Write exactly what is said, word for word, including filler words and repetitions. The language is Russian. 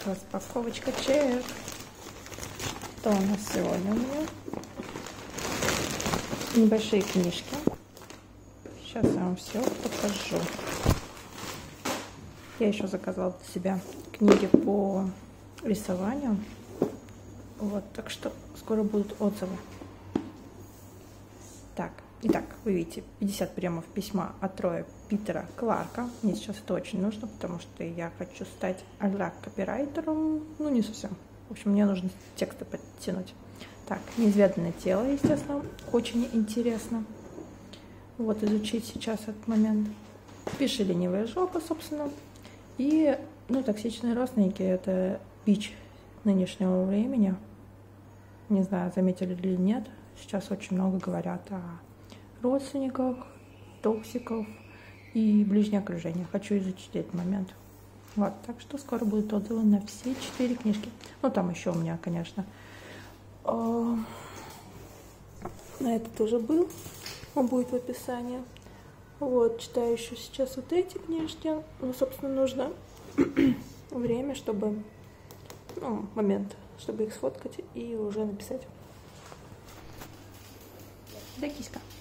Распаковочка, чек. Что у нас сегодня у меня? Небольшие книжки. Сейчас я вам все покажу. Я еще заказала для себя книги по рисованию. Вот, так что скоро будут отзывы. Так, итак, вы видите, пятьдесят приемов письма от Роя Питера Кларка. Мне сейчас это очень нужно, потому что я хочу стать а-ля копирайтером. Ну, не совсем. В общем, мне нужно тексты подтянуть. Так, неизведанное тело, естественно, очень интересно. Вот, изучить сейчас этот момент. Пиши ленивая жопа, собственно. И, ну, токсичные родственники — это бич нынешнего времени. Не знаю, заметили или нет. Сейчас очень много говорят о родственниках, токсиков и ближнее окружение. Хочу изучить этот момент. Вот, так что скоро будут отзывы на все четыре книжки. Ну, там еще у меня, конечно, на этот уже был. Он будет в описании. Вот, читаю еще сейчас вот эти книжки. Ну, собственно, нужно время, чтобы, ну, момент, чтобы их сфоткать и уже написать. Да, киська.